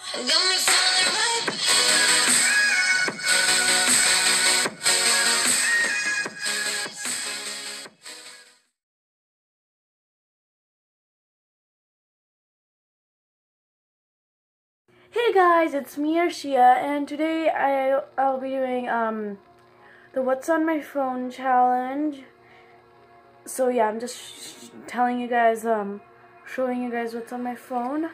Got me feeling right. Hey guys, it's me Arshia, and today I'll be doing the What's on My Phone challenge. So yeah, I'm just telling you guys, showing you guys what's on my phone.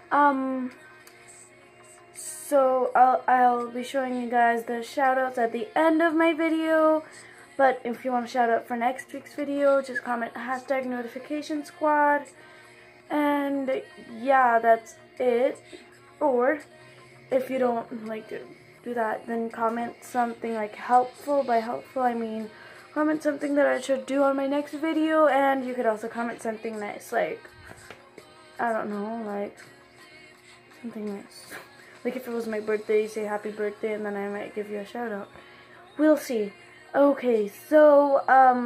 So I'll be showing you guys the shoutouts at the end of my video. But if you want a shout out for next week's video, just comment #notification_squad. And yeah, that's it. Or if you don't like to do that, then comment something like helpful. By helpful, I mean comment something that I should do on my next video. And you could also comment something nice, like, I don't know, like something nice. Like if it was my birthday, say happy birthday, and then I might give you a shout out. We'll see. Okay, so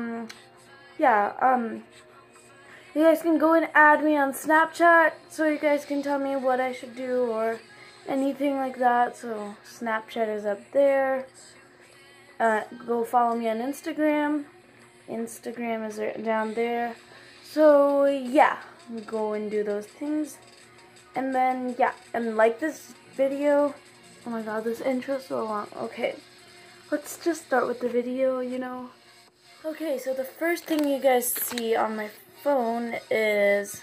yeah, you guys can go and add me on Snapchat, so you guys can tell me what I should do or anything like that. So Snapchat is up there. Go follow me on Instagram. Instagram is down there. So yeah, go and do those things. And then yeah, and like this video. Oh my god, this intro's so long. Okay, let's just start with the video, you know. Okay, so the first thing you guys see on my phone is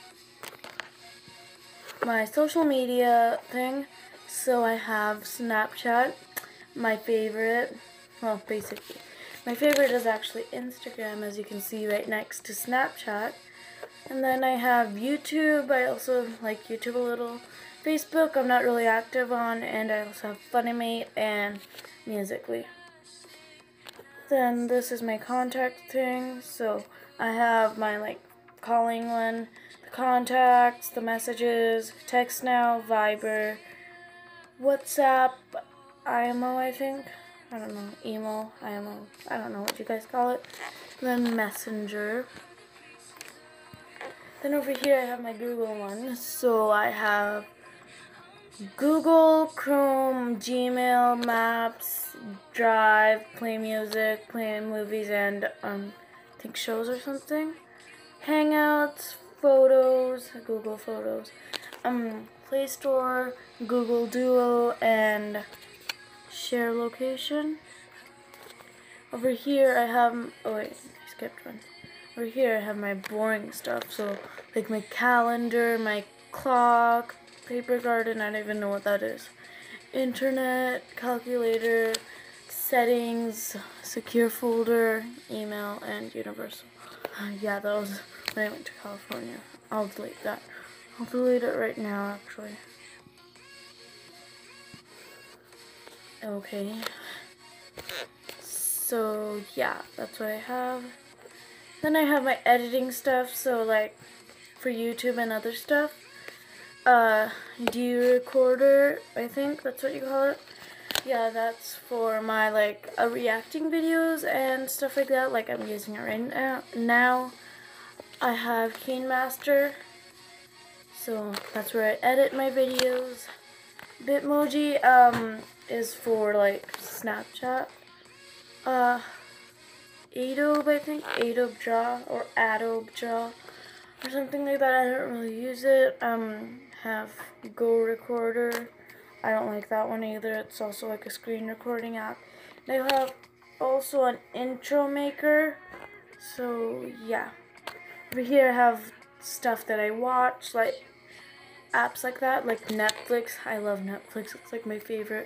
my social media thing. So I have Snapchat, my favorite, well basically, my favorite is actually Instagram, as you can see right next to Snapchat. And then I have YouTube, I also like YouTube a little. Facebook, I'm not really active on, and I also have Funimate and Musical.ly. Then this is my contact thing, so I have my like calling one, the contacts, the messages, text now, Viber, WhatsApp, IMO I think, I don't know, emo, IMO, I don't know what you guys call it, then Messenger. Then over here I have my Google one, so I have Google, Chrome, Gmail, Maps, Drive, Play Music, Play Movies, and I think shows or something. Hangouts, Photos, Google Photos, Play Store, Google Duo, and Share Location. Over here I have, oh wait, I skipped one. Over here I have my boring stuff, so like my calendar, my clock, paper garden, I don't even know what that is. Internet, calculator, settings, secure folder, email, and universal. Yeah, that was when I went to California. I'll delete that. I'll delete it right now, actually. Okay. So, yeah, that's what I have. Then I have my editing stuff, so like for YouTube and other stuff. D-recorder, I think that's what you call it. Yeah, that's for my like reacting videos and stuff like that. Like I'm using it right now. I have KineMaster, so that's where I edit my videos. Bitmoji is for like Snapchat. Adobe, I think, Adobe Draw or Adobe Draw or something like that. I don't really use it. Have Go Recorder. I don't like that one either. It's also like a screen recording app. They have also an intro maker. So yeah. Over here I have stuff that I watch, like apps like that, like Netflix. I love Netflix. It's like my favorite.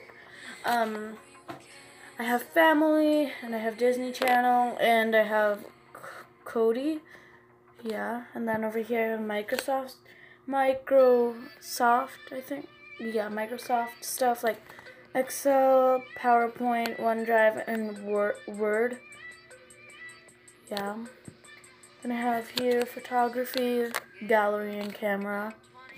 I have Family, and I have Disney Channel, and I have Kodi. Yeah, and then over here I have Microsoft, I think. Yeah, Microsoft stuff like Excel, PowerPoint, OneDrive, and Word. Yeah. Then I have here photography, gallery, and camera.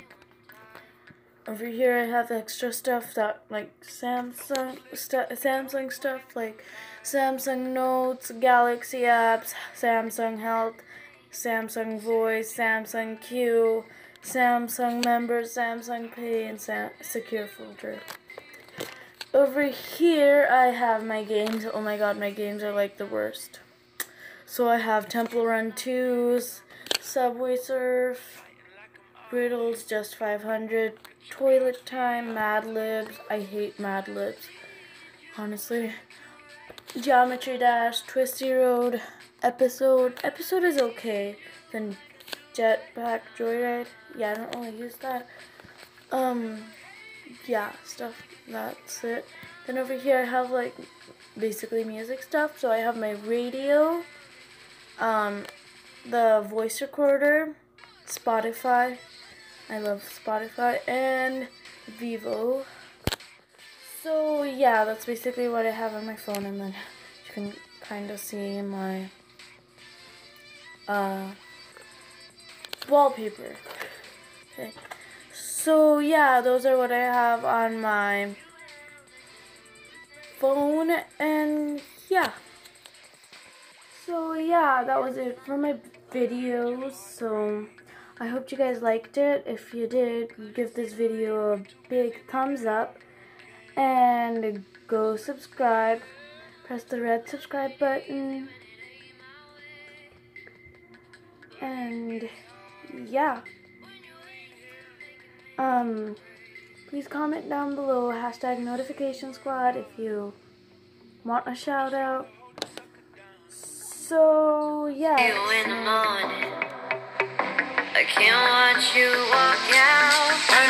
Over here I have extra stuff that like Samsung stuff like Samsung Notes, Galaxy apps, Samsung Health, Samsung Voice, Samsung Q, Samsung member, Samsung Pay, and secure folder. Over here, I have my games. Oh my god, my games are like the worst. So I have Temple Run 2s, Subway Surf, Riddles Just 500, Toilet Time, Mad Libs. I hate Mad Libs, honestly. Geometry Dash, Twisty Road, Episode. Episode is okay. Then Jetpack Joyride. Yeah, I don't really use that. Yeah, stuff. That's it. Then over here I have like basically music stuff. So I have my radio, the voice recorder, Spotify. I love Spotify, and Vivo. So yeah, that's basically what I have on my phone, and then you can kind of see my wallpaper. Okay. So yeah, those are what I have on my phone, and yeah. So yeah, that was it for my videos. So I hope you guys liked it. If you did, give this video a big thumbs up and go subscribe. Press the red subscribe button. And yeah. Please comment down below #notification squad if you want a shout out. So yeah. You in the morning, I can't watch you walk out.